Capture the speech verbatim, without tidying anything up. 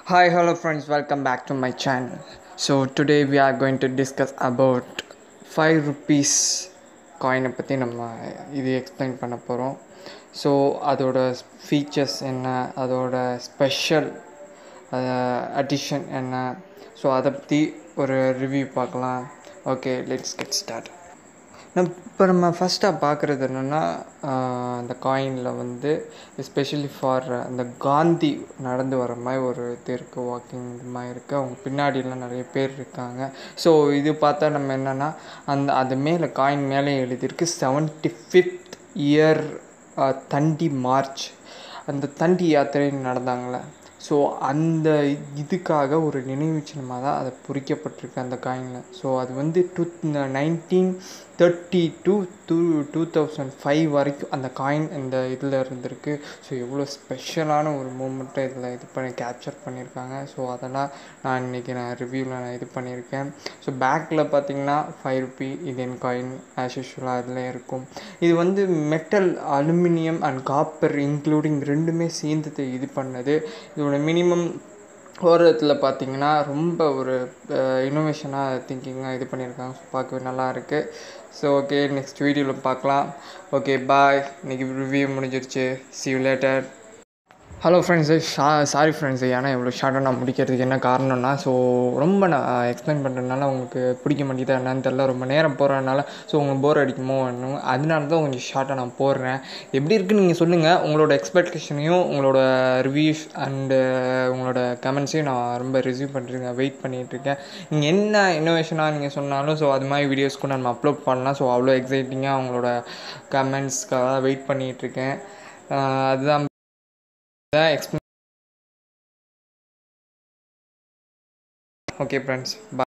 Hi, hello friends, welcome back to my channel. So today we are going to discuss about five rupees coin பற்றி நம்ம இது explain பண்ண போகிறோம். So அதோட features என்ன, அதோட ஸ்பெஷல் அடிஷன் என்ன, ஸோ அதை பற்றி ஒரு ரிவ்யூ பார்க்கலாம். Okay, let's get start. நம்ம இப்போ நம்ம ஃபஸ்ட்டாக பார்க்குறது என்னென்னா, அந்த காயினில் வந்து எஸ்பெஷலி ஃபார் அந்த காந்தி நடந்து வர மாதிரி ஒரு இது இருக்குது, வாக்கிங் இது மாதிரி இருக்குது. அவங்க பின்னாடிலாம் நிறைய பேர் இருக்காங்க. ஸோ இது பார்த்தா நம்ம என்னென்னா, அந்த அது மேலே காயின் மேலே எழுதியிருக்கு seventy fifth year Dandi march. அந்த தண்டி யாத்திரை நடந்தாங்களே, ஸோ அந்த இதுக்காக ஒரு நினைவு சின்னமாக தான் அதை பொறிக்கப்பட்டிருக்கு அந்த காயினில். ஸோ அது வந்து to nineteen thirty two to two thousand five வரைக்கும் அந்த காயின் இந்த இதில் இருந்திருக்கு. ஸோ எவ்வளோ ஸ்பெஷலான ஒரு மூமெண்ட்டை இதில் இது பண்ணி கேப்சர் பண்ணியிருக்காங்க. ஸோ அதெல்லாம் நான் இன்றைக்கி நான் ரிவ்யூவில் நான் இது பண்ணியிருக்கேன். ஸோ பேக்கில் பார்த்தீங்கன்னா five rupee Indian coin as யூஷுவலாக அதில் இருக்கும். இது வந்து metal, aluminium and copper including ரெண்டுமே சேர்ந்து இது பண்ணது. இதோட மினிமம் ஒரு இடத்துல பார்த்தீங்கன்னா ரொம்ப ஒரு இன்னோவேஷனாக திங்கிங்காக இது பண்ணியிருக்காங்க. ஸோ பார்க்கவே நல்லா இருக்குது. ஸோ ஓகே, நெக்ஸ்ட் வீடியோவில் பார்க்கலாம். Okay, bye. இன்றைக்கி ரிவ்யூ முடிஞ்சிருச்சு. see you later. Hello friends, ஷா சாரி ஃப்ரெண்ட்ஸு, ஏன்னா இவ்வளோ ஷார்ட்டாக நான் முடிக்கிறதுக்கு என்ன காரணம்னா, ஸோ ரொம்ப நான் எக்ஸ்பிளைன் பண்ணுறதுனால உங்களுக்கு பிடிக்க மாட்டேங்குதா என்னன்னு தெரில, ரொம்ப நேரம் போகிறதுனால ஸோ உங்களுக்கு போர் அடிக்குமோ என்னமோ, அதனால தான் கொஞ்சம் ஷார்ட்டாக நான் போடுறேன். எப்படி இருக்குன்னு நீங்கள் சொல்லுங்கள். உங்களோட எக்ஸ்பெக்டேஷனையும் உங்களோட ரிவ்யூஸ் அண்டு உங்களோட கமெண்ட்ஸையும் நான் ரொம்ப ரிசீவ் பண்ணிருக்கேன், வெயிட் பண்ணிகிட்ருக்கேன். நீங்கள் என்ன இன்னோவேஷனாக நீங்கள் சொன்னாலும் ஸோ அது மாதிரி வீடியோஸ் கூட நம்ம அப்லோட் பண்ணலாம். ஸோ அவ்வளோ எக்ஸைட்டிங்காக உங்களோட கமெண்ட்ஸ்க்காக வெயிட் பண்ணிகிட்ருக்கேன். அதுதான் explain. Okay friends, bye.